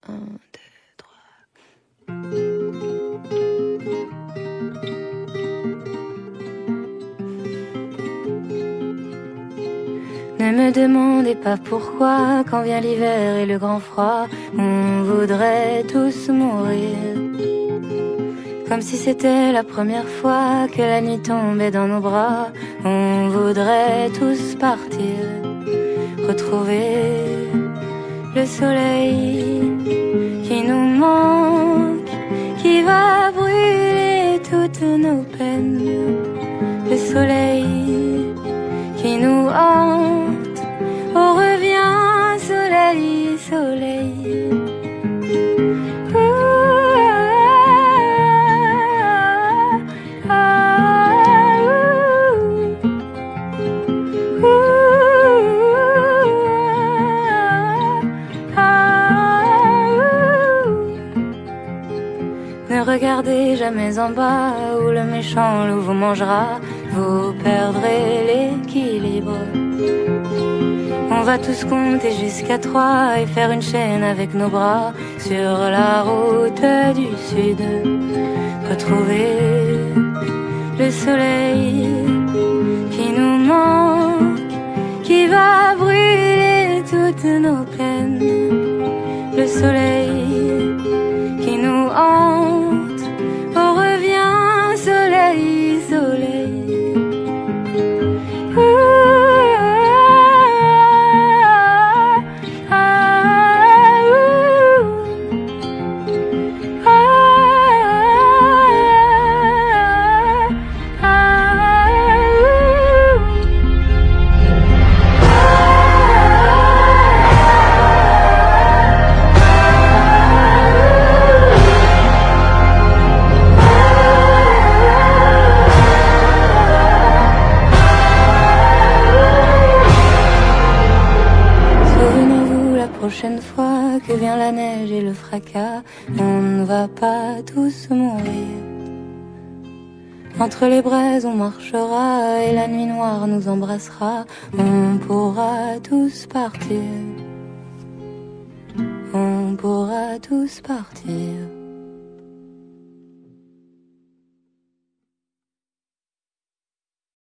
1, 2, 3. Ne me demandez pas pourquoi, quand vient l'hiver et le grand froid, on voudrait tous mourir. Comme si c'était la première fois que la nuit tombait dans nos bras, on voudrait tous partir, retrouver le soleil qui nous manque, qui va brûler toutes nos peines. Le soleil qui nous hante, oh reviens soleil, soleil. Ne regardez jamais en bas où le méchant loup vous mangera, vous perdrez l'équilibre. On va tous compter jusqu'à 3 et faire une chaîne avec nos bras sur la route du sud. Retrouver le soleil qui nous manque, qui va brûler toutes nos peines. Le soleil qui nous hante, oh reviens soleil, soleil. Prochaine fois que vient la neige et le fracas, on ne va pas tous mourir. Entre les braises on marchera et la nuit noire nous embrassera. On pourra tous partir. On pourra tous partir.